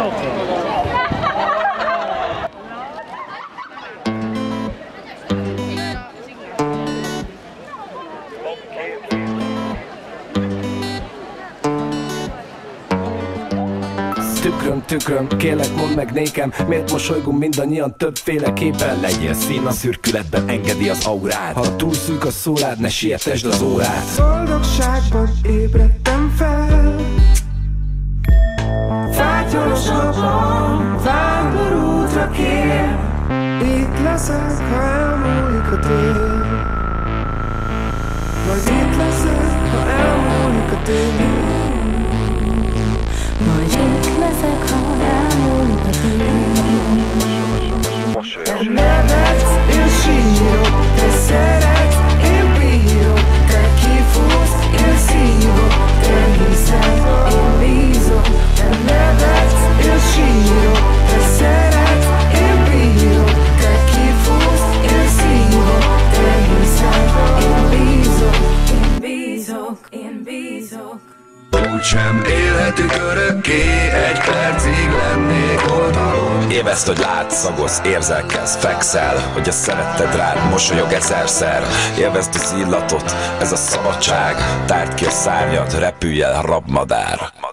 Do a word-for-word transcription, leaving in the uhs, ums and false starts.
Tükröm, tükröm, kérlek mondd meg nékem, miért mosolygunk mindannyian többféleképpen? Legyél szín a szürkületben, engedi az aurát. Ha túl szűk a szórád, ne sietesd az órát. Boldogságban ébredtem fel, fátyolos napon vándorútra kér. Itt leszek, ha elmúlik a tél. Majd itt leszek, ha elmúlik a tél. Majd itt leszek, ha elmúlik a tél. Te nevetsz, én sírok, te szeretsz, én bírok. Te kifúrsz, én szívok, te hiszel, én bízok. Te nevetsz, én sírok, te szeretsz, én bírok. Te kifúrsz, én szívok, te hiszel, én bízok. Én bízok, én bízok. Úgysem élhetünk örökké, egy percig lennék oldalon. Éveszt, hogy látsz, szagolsz, érzelkelsz, fekszel, hogy a szeretted rád mosolyog ezerszer. Élvezd az illatot, ez a szabadság, tárd ki a szárnyat, repülj el, rabmadár.